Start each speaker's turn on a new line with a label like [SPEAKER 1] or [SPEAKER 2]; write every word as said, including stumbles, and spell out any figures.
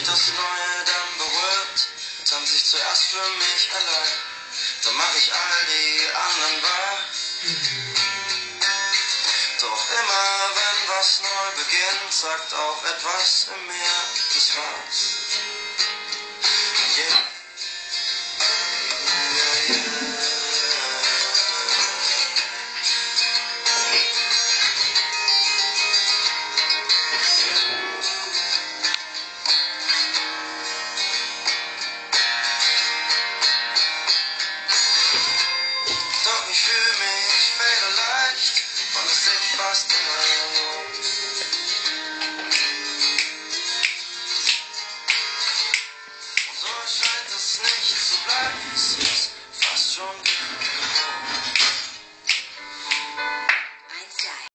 [SPEAKER 1] mich das Neue dann berührt, tanze ich zuerst für mich allein, dann mach ich all die anderen wach. Doch immer wenn was neu beginnt, sagt auch etwas in mir: